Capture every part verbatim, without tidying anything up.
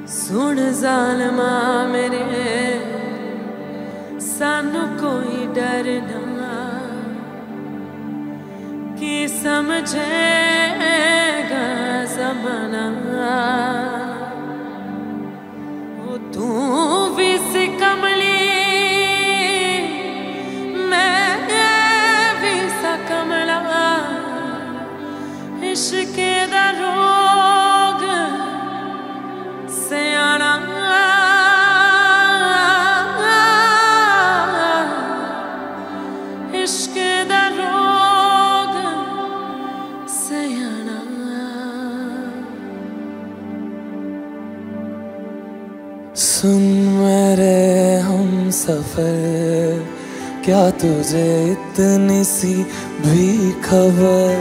सुन ज़ालिमा मेरे सानू कोई डर ना कि समझेगा ज़माना। वो तू भी सी कमली मैं भी सा कमला, इश्क दा रोग सयाना इश्क दा रोग सयाना। सुन मेरे हम सफर, क्या तुझे इतनी सी भी खबर?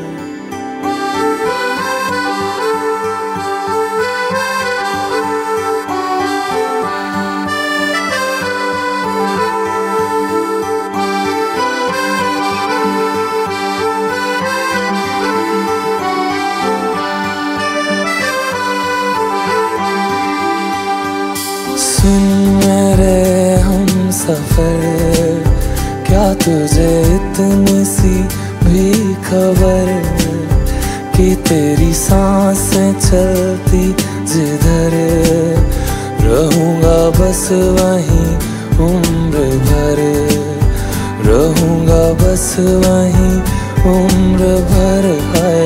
सुन मेरे हम सफर, क्या तुझे इतनी सी भी खबर कि तेरी सांसें चलती जिधर रहूंगा बस वहीं उम्र भर, रहूंगा बस वहीं उम्र भर। है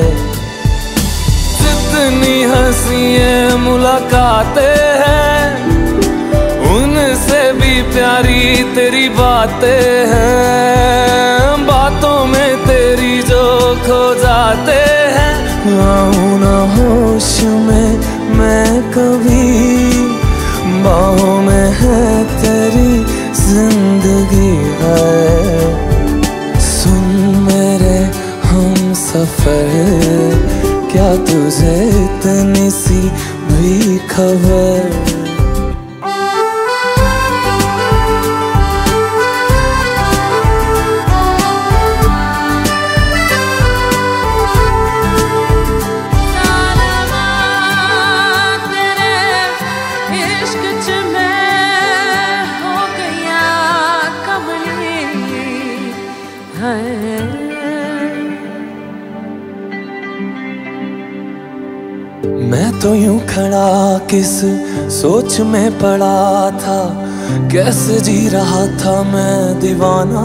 जितनी हंसी मुलाकातें हैं, उनसे भी प्यारी तेरी बातें हैं। बातों में तेरी जो खो जाते हैं, आऊं ना होश में मैं कभी, बाहों में है तेरी जिंदगी है। सुन मेरे हम सफर, क्या तुझे इतनी सी भी खबर? मैं तो यूं खड़ा किस सोच में पड़ा था, कैसे जी रहा था मैं दीवाना।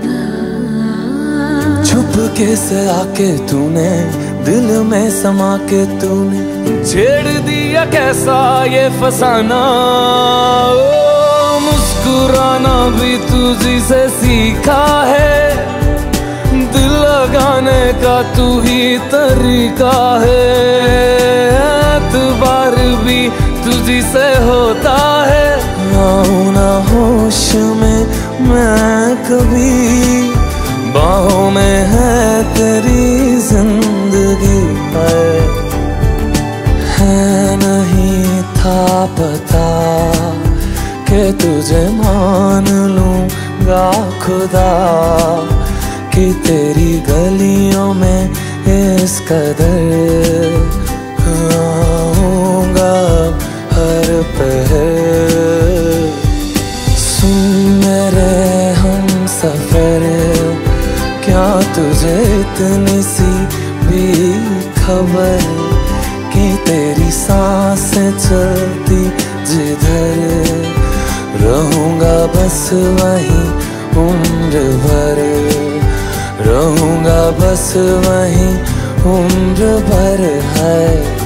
छुप के से आके तूने दिल में समा के तूने छेड़ दिया कैसा ये फसाना। ओ मुस्कुराना भी तुझी से सीखा है, दिल लगाने का तू ही तरीका है। एतबार भी तुझी से होता है, आऊं ना होश में मैं कभी, बाहों में है तेरी जिंदगी है। है नहीं था पता कि तुझे मान लूंगा खुदा, कि तेरी गलियों में इस कदर आऊंगा हर पहर। सुन मेरे हम सफर, क्या तुझे इतनी सी भी खबर कि तेरी सांसें चलती जिधर रहूंगा बस वहीं उम्र भर, रहूंगा बस वहीं उम्र भर। है